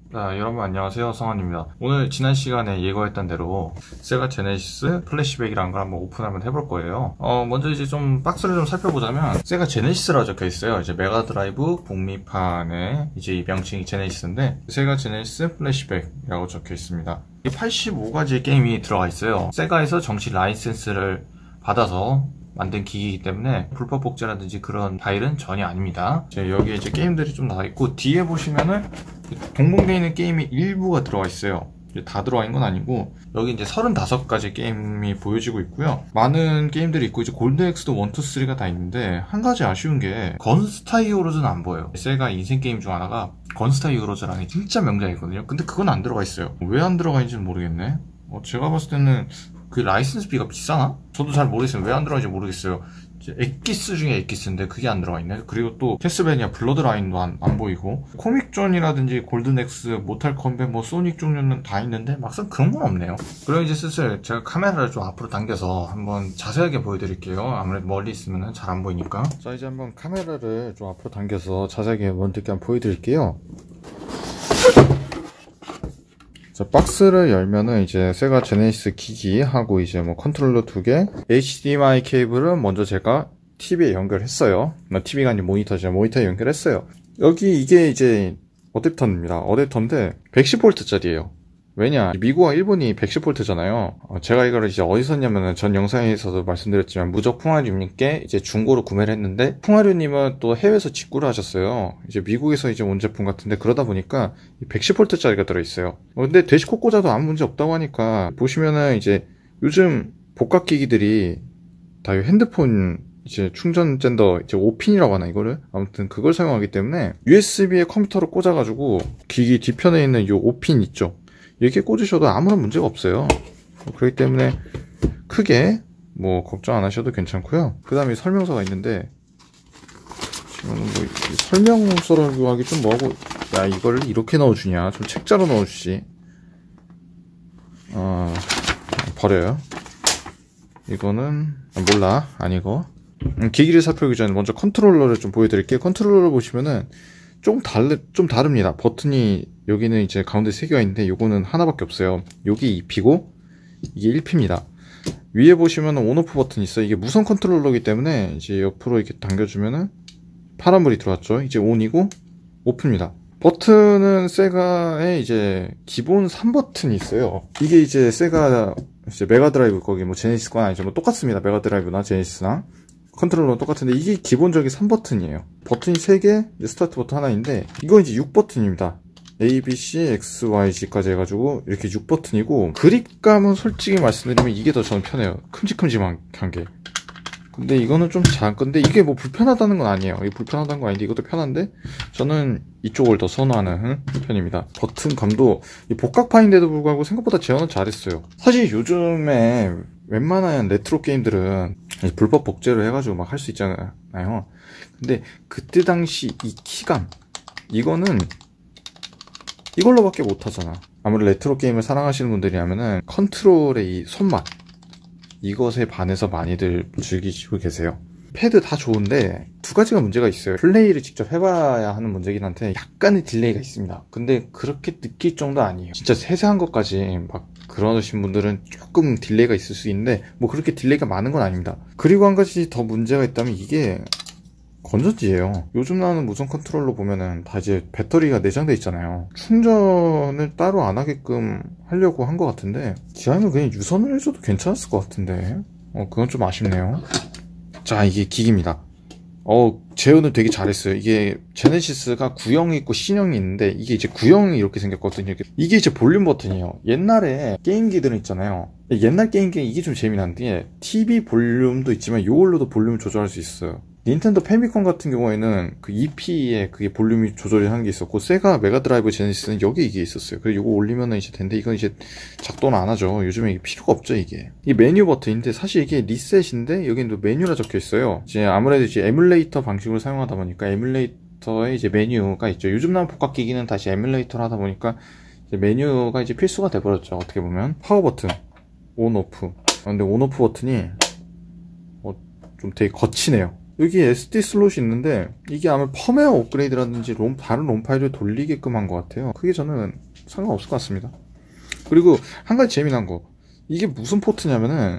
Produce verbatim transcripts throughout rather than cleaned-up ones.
자, 여러분 안녕하세요. 성환입니다. 오늘 지난 시간에 예고했던 대로 세가 제네시스 플래시백이라는 걸 한번 오픈 한번 해볼 거예요. 어, 먼저 이제 좀 박스를 좀 살펴보자면 세가 제네시스라고 적혀 있어요. 이제 메가드라이브 북미판에 이제 이 명칭이 제네시스인데 세가 제네시스 플래시백이라고 적혀 있습니다. 팔십오 가지의 게임이 들어가 있어요. 세가에서 정식 라이센스를 받아서 만든 기기이기 때문에 불법 복제라든지 그런 파일은 전혀 아닙니다. 여기에 이제 게임들이 좀 나와 있고, 뒤에 보시면은 동봉되어 있는 게임이 일부가 들어가 있어요. 다 들어가 있는 건 아니고, 여기 이제 서른다섯 가지 게임이 보여지고 있고요. 많은 게임들이 있고, 이제 골드엑스도 일, 이, 삼가 다 있는데, 한 가지 아쉬운 게 건스타 히어로즈는 안 보여요. 세가 인생 게임 중 하나가 건스타 히어로즈라는 게 진짜 명작이거든요. 근데 그건 안 들어가 있어요. 왜 안 들어가 있는지는 모르겠네. 어, 제가 봤을 때는 그 라이센스비가 비싸나? 저도 잘 모르겠어요. 왜 안 들어가는지 모르겠어요. 엑기스 중에 엑기스인데 그게 안 들어가 있네. 그리고 또 캐스베니아 블러드라인도 안, 안 보이고, 코믹존이라든지 골든엑스, 모탈 컴뱃, 뭐 소닉 종류는 다 있는데 막상 그런 건 없네요. 그럼 이제 슬슬 제가 카메라를 좀 앞으로 당겨서 한번 자세하게 보여드릴게요. 아무래도 멀리 있으면 잘 안 보이니까. 자, 이제 한번 카메라를 좀 앞으로 당겨서 자세하게 먼저 한번 보여드릴게요. 자, 박스를 열면은 이제 세가 제네시스 기기하고 이제 뭐 컨트롤러 두 개, 에이치디엠아이 케이블은 먼저 제가 티비에 연결했어요. 티비가 아닌 모니터죠. 모니터에 연결했어요. 여기 이게 이제 어댑터입니다. 어댑터인데 백십 볼트짜리예요. 왜냐, 미국과 일본이 백십 볼트잖아요. 어, 제가 이거를 이제 어디서 샀냐면은 전 영상에서도 말씀드렸지만 무적 풍화류님께 이제 중고로 구매를 했는데, 풍화류님은 또 해외에서 직구를 하셨어요. 이제 미국에서 이제 온 제품 같은데, 그러다 보니까 백십 볼트짜리가 들어있어요. 어, 근데 대시코 꽂아도 아무 문제 없다고 하니까, 보시면은 이제 요즘 복각기기들이 다 핸드폰 이제 충전 젠더 이제 오 핀이라고 하나 이거를, 아무튼 그걸 사용하기 때문에 유에스비에 컴퓨터로 꽂아가지고 기기 뒤편에 있는 이 오 핀 있죠, 이렇게 꽂으셔도 아무런 문제가 없어요. 그렇기 때문에 크게 뭐 걱정 안 하셔도 괜찮고요. 그 다음에 설명서가 있는데, 지금 뭐 설명서라고 하기 좀 뭐하고, 야 이걸 이렇게 넣어주냐, 좀 책자로 넣어주지. 어, 버려요. 이거는 몰라, 아니고. 음, 기기를 살펴보기 전에 먼저 컨트롤러를 좀 보여드릴게요. 컨트롤러를 보시면은 좀 다르, 좀 다릅니다. 버튼이 여기는 이제 가운데 세 개가 있는데, 요거는 하나밖에 없어요. 여기 이 피고 이게 일 피입니다. 위에 보시면은 온오프 버튼이 있어요. 이게 무선 컨트롤러이기 때문에 이제 옆으로 이렇게 당겨주면은 파란불이 들어왔죠. 이제 온이고 오프입니다. 버튼은 세가에 이제 기본 삼 버튼이 있어요. 이게 이제 세가 이제 메가드라이브 거기 뭐 제네시스가 아니죠. 뭐 똑같습니다. 메가드라이브나 제네시스나 컨트롤러는 똑같은데, 이게 기본적인 삼 버튼이에요. 버튼이 세 개, 스타트 버튼 하나인데, 이거 이제 육 버튼입니다. A, B, C, X, Y, G까지 해가지고 이렇게 육 버튼이고, 그립감은 솔직히 말씀드리면 이게 더 저는 편해요. 큼직큼직한 게. 근데 이거는 좀 작은데, 이게 뭐 불편하다는 건 아니에요. 이게 불편하다는 건 아닌데, 이것도 편한데 저는 이쪽을 더 선호하는 편입니다. 버튼감도 복각판인데도 불구하고 생각보다 재현은 잘했어요. 사실 요즘에 웬만한 레트로 게임들은 불법 복제를 해가지고 막 할 수 있잖아요. 근데 그때 당시 이 키감, 이거는 이걸로밖에 못하잖아. 아무래도 레트로 게임을 사랑하시는 분들이라면은 컨트롤의 이 손맛, 이것에 반해서 많이들 즐기시고 계세요. 패드 다 좋은데 두 가지가 문제가 있어요. 플레이를 직접 해봐야 하는 문제긴 한데, 약간의 딜레이가 있습니다. 근데 그렇게 느낄 정도 아니에요. 진짜 세세한 것까지 막 그러신 분들은 조금 딜레이가 있을 수 있는데, 뭐 그렇게 딜레이가 많은 건 아닙니다. 그리고 한 가지 더 문제가 있다면, 이게 건전지예요. 요즘 나오는 무선 컨트롤러 보면은 다 이제 배터리가 내장돼 있잖아요. 충전을 따로 안 하게끔 하려고 한 것 같은데, 기아는 그냥 유선을 해줘도 괜찮았을 것 같은데, 어 그건 좀 아쉽네요. 자, 이게 기기입니다. 어, 재현을 되게 잘했어요. 이게 제네시스가 구형이 있고 C형이 있는데, 이게 이제 구형이 이렇게 생겼거든요. 이게 이제 볼륨 버튼이에요. 옛날에 게임기들은 있잖아요. 옛날 게임기는 이게 좀 재미난데, 티비 볼륨도 있지만 이걸로도 볼륨을 조절할 수 있어요. 닌텐도 패미콘 같은 경우에는 그 이 피에 그게 볼륨이 조절이 하는 게 있었고, 세가 메가드라이브 제네시스는 여기 이게 있었어요. 그래서 이거 올리면은 이제 되는데, 이건 이제 작동을 안 하죠. 요즘에 이게 필요가 없죠, 이게. 이 메뉴 버튼인데, 사실 이게 리셋인데, 여기는 또 메뉴라 적혀 있어요. 이제 아무래도 이제 에뮬레이터 방식으로 사용하다 보니까 에뮬레이터에 이제 메뉴가 있죠. 요즘 나온 복각기기는 다시 에뮬레이터를 하다 보니까 이제 메뉴가 이제 필수가 돼버렸죠. 어떻게 보면. 파워 버튼, 온, 오프. 근데 온, 오프 버튼이 어, 좀 되게 거치네요. 여기 에스디 슬롯이 있는데 이게 아마 펌웨어 업그레이드라든지 롬, 다른 롬 파일을 돌리게끔 한 것 같아요. 그게 저는 상관없을 것 같습니다. 그리고 한 가지 재미난 거, 이게 무슨 포트냐면은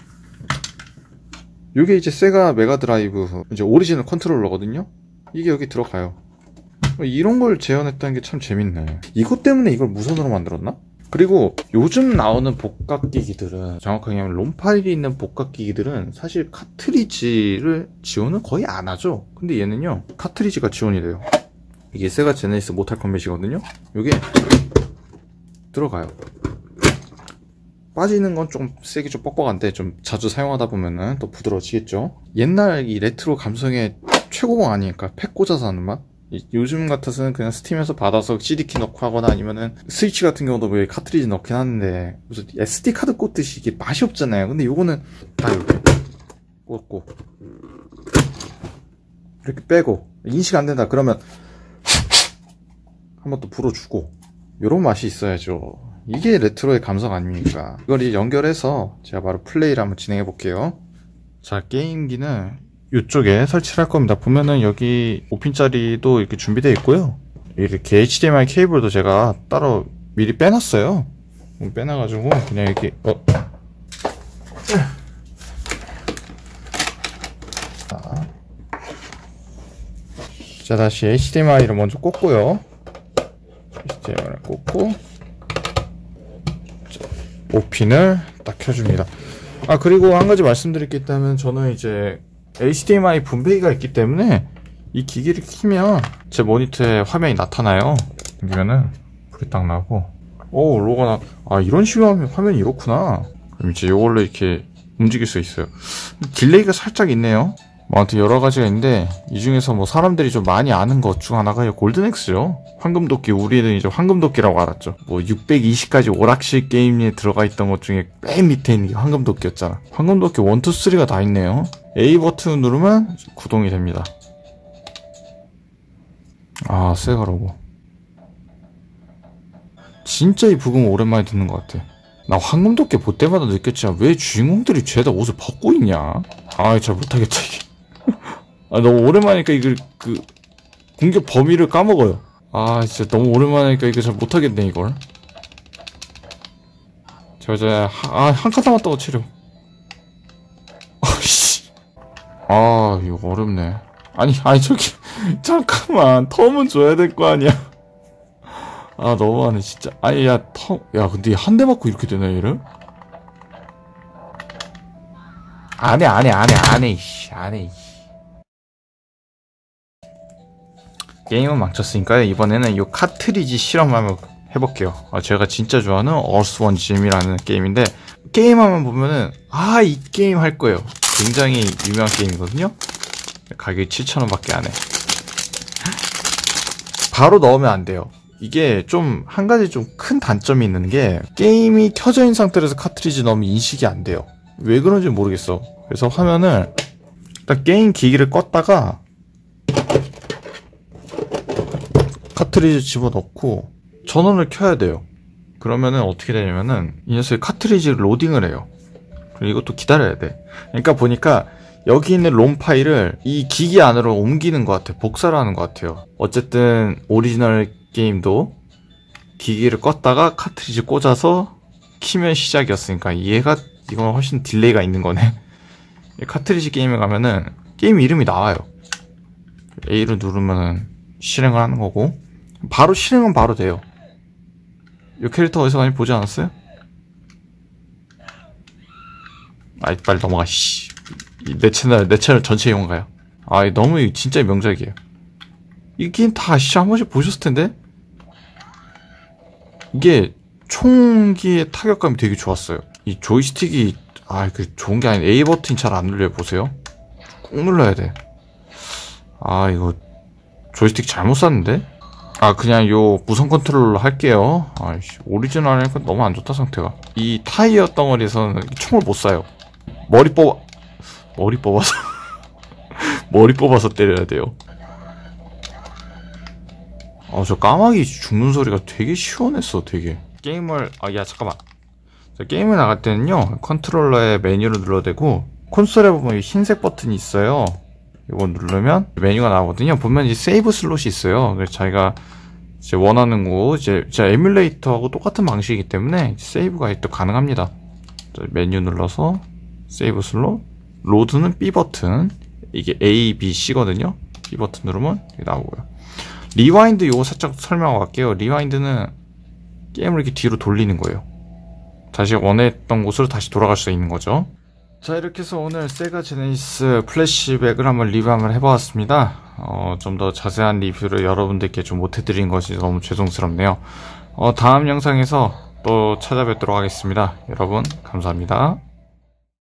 이게 이제 세가 메가드라이브 이제 오리지널 컨트롤러거든요. 이게 여기 들어가요. 이런 걸 재현했다는 게 참 재밌네. 이것 때문에 이걸 무선으로 만들었나? 그리고 요즘 나오는 복각기기들은, 정확하게 하면 롬 파일이 있는 복각기기들은 사실 카트리지를 지원을 거의 안 하죠. 근데 얘는요, 카트리지가 지원이 돼요. 이게 세가 제네시스 모탈 컴뱃이거든요. 이게 들어가요. 빠지는 건 좀 세게 좀 뻑뻑한데 좀 자주 사용하다 보면은 또 부드러워지겠죠. 옛날 이 레트로 감성의 최고봉 아니니까 팩 꽂아서 하는 맛? 요즘 같아서는 그냥 스팀에서 받아서 씨디키 넣고 하거나 아니면은 스위치 같은 경우도 뭐 카트리지 넣긴 하는데 무슨 에스디 카드 꽂듯이 이게 맛이 없잖아요. 근데 요거는 다 이렇게 꽂고 이렇게 빼고 인식 안 된다 그러면 한번 또 불어주고 요런 맛이 있어야죠. 이게 레트로의 감성 아닙니까? 이걸 연결해서 제가 바로 플레이를 한번 진행해 볼게요. 자, 게임기는 이쪽에 설치를 할 겁니다. 보면은 여기 오 핀짜리도 이렇게 준비되어 있고요. 이렇게 에이치디엠아이 케이블도 제가 따로 미리 빼놨어요. 빼놔가지고 그냥 이렇게 어. 자, 다시 에이치디엠아이를 먼저 꽂고요. 에이치디엠아이를 꽂고 오 핀을 딱 켜줍니다. 아, 그리고 한 가지 말씀드릴 게 있다면, 저는 이제 에이치디엠아이 분배기가 있기 때문에 이 기기를 키면 제 모니터에 화면이 나타나요. 그러면은 불이 딱 나고, 오, 로고가 나. 아, 이런 식으로 하면 화면이 이렇구나. 그럼 이제 이걸로 이렇게 움직일 수 있어요. 딜레이가 살짝 있네요. 뭐 아무튼 여러 가지가 있는데, 이 중에서 뭐 사람들이 좀 많이 아는 것 중 하나가 골든엑스죠. 황금도끼. 우리는 이제 황금도끼라고 알았죠. 뭐 육백이십 가지 오락실 게임에 들어가 있던 것 중에 맨 밑에 있는 게 황금도끼였잖아. 황금도끼 일, 이, 삼가 다 있네요. A 버튼 누르면 구동이 됩니다. 아, 세가 로고. 진짜 이 부금 오랜만에 듣는 것 같아. 나 황금도끼 볼 때마다 느꼈지만 왜 주인공들이 죄다 옷을 벗고 있냐? 아, 잘 못하겠다 이게. 아, 너무 오랜만이니까 이걸 그 공격 범위를 까먹어요. 아, 진짜 너무 오랜만이니까 이거 잘 못하겠네 이걸. 저 이제 아, 한 칸 남았다고 치료. 아씨. 아, 이거 어렵네. 아니, 아니 저기 잠깐만, 텀은 줘야 될 거 아니야. 아, 너무하네 진짜. 아니, 야, 텀, 야, 근데 한 대 맞고 이렇게 되나 얘를? 안해 안해 안해 안해 이씨 안해 이씨. 게임은 망쳤으니까요. 이번에는 이 카트리지 실험을 한번 해볼게요. 아, 제가 진짜 좋아하는 어스원짐이라는 게임인데, 게임하면 보면은 아, 이 게임 할 거예요. 굉장히 유명한 게임이거든요. 가격이 칠천 원 밖에 안 해. 바로 넣으면 안 돼요. 이게 좀 한 가지 좀 큰 단점이 있는 게, 게임이 켜져 있는 상태에서 카트리지 넣으면 인식이 안 돼요. 왜 그런지 모르겠어. 그래서 화면을 일단 게임 기기를 껐다가 카트리지 집어넣고 전원을 켜야 돼요. 그러면은 어떻게 되냐면은 이 녀석이 카트리지를 로딩을 해요. 그리고 이것도 기다려야 돼. 그러니까 보니까 여기 있는 롬 파일을 이 기기 안으로 옮기는 것 같아요. 복사를 하는 것 같아요. 어쨌든 오리지널 게임도 기기를 껐다가 카트리지 꽂아서 키면 시작이었으니까 얘가 이건 훨씬 딜레이가 있는 거네. 카트리지 게임에 가면은 게임 이름이 나와요. A를 누르면은 실행을 하는 거고, 바로 실행은 바로 돼요. 이 캐릭터 어디서 많이 보지 않았어요? 아이, 빨리 넘어가. 씨. 내 채널 내 채널 전체 이용가요? 아, 너무 진짜 명작이에요. 이 게임 다 아시죠? 한 번씩 보셨을 텐데. 이게 총기의 타격감이 되게 좋았어요. 이 조이스틱이, 아, 그 좋은 게 아닌 A 버튼이 잘 안 눌려요. 보세요. 꾹 눌러야 돼. 아, 이거 조이스틱 잘못 샀는데? 아, 그냥 요 무선 컨트롤러 할게요. 아이씨, 오리지널 하니까 너무 안 좋다 상태가. 이 타이어 덩어리에서는 총을 못 쏴요. 머리 뽑아 머리 뽑아서 머리 뽑아서 때려야 돼요. 아, 저 까마귀 죽는 소리가 되게 시원했어. 되게 게임을, 아, 야 잠깐만. 자, 게임을 나갈 때는요, 컨트롤러에 메뉴를 눌러대고 콘솔에 보면 흰색 버튼이 있어요. 이거 누르면 메뉴가 나오거든요. 보면 이 세이브 슬롯이 있어요. 그래서 자기가 이제 원하는 거 이제 제 에뮬레이터하고 똑같은 방식이기 때문에 세이브가 또 가능합니다. 메뉴 눌러서 세이브 슬롯, 로드는 B 버튼, 이게 A, B, C거든요. B 버튼 누르면 이게 나오고요. 리와인드 요거 살짝 설명하고 갈게요. 리와인드는 게임을 이렇게 뒤로 돌리는 거예요. 다시 원했던 곳으로 다시 돌아갈 수 있는 거죠. 자, 이렇게 해서 오늘 세가 제네시스 플래시백을 한번 리뷰 한번 해보았습니다. 어, 좀 더 자세한 리뷰를 여러분들께 좀 못해드린 것이 너무 죄송스럽네요. 어, 다음 영상에서 또 찾아뵙도록 하겠습니다. 여러분, 감사합니다.